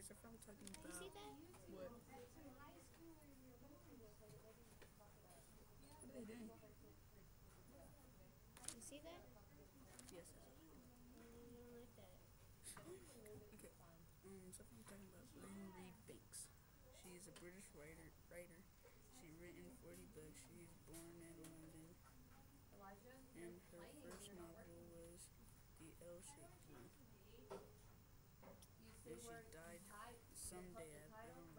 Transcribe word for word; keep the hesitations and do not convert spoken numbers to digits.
writers are from talking You about see that? what? What are they doing? You see that? Yes, I saw. I don't like that. Okay. Um, so I'm talking about Lynn Reed Banks. She is a British writer. Writer. She's written forty books. She was born in London, and her first novel was The L-Shaped Man. And she died someday. I, I don't